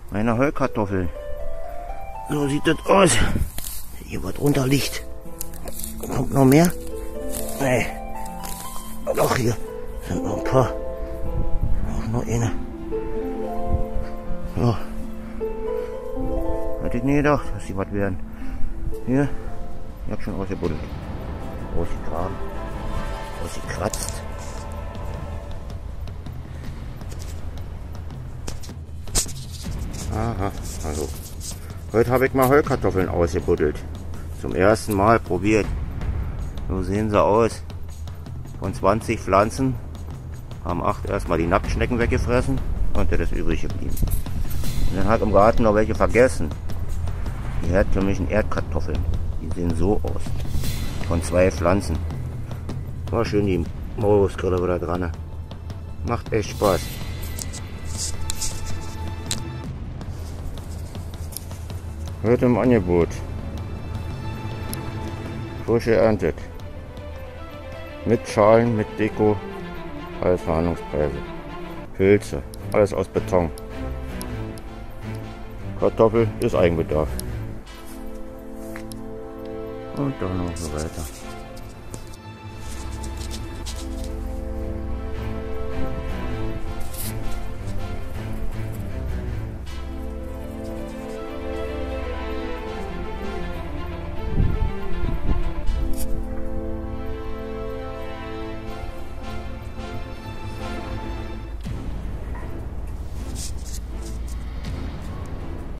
Meine Heulkartoffeln. So sieht das aus. Hier was drunter liegt. Kommt noch mehr? Nee. Doch, hier sind noch ein paar. Auch noch eine. Ja. Hätte ich nie gedacht, dass die was werden. Hier. Ich hab schon ausgebuddelt. Ausgegraben. Ausgekratzt. Aha, also. Heute habe ich mal Heulkartoffeln ausgebuddelt. Zum ersten Mal probiert. So sehen sie aus. Von 20 Pflanzen haben 8 erstmal die Nacktschnecken weggefressen und das ist übrig geblieben. Und dann hat im Garten noch welche vergessen. Die herkömmlichen Erdkartoffeln. Die sehen so aus. Von 2 Pflanzen. War schön die Maulwurfsgrille wieder dran. Macht echt Spaß. Heute im Angebot. Frisch geerntet. Mit Schalen, mit Deko. Alles Verhandlungspreise. Pilze. Alles aus Beton. Kartoffel ist Eigenbedarf. Und dann noch so weiter.